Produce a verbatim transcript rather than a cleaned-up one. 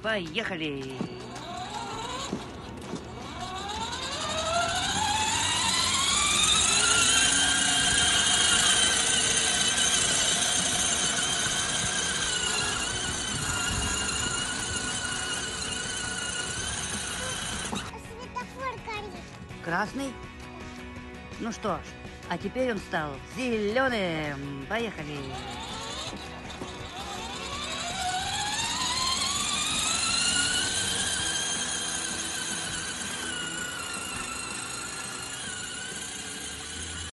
Поехали! Светофор горит. Красный? Ну что ж, а теперь он стал зеленым. Поехали!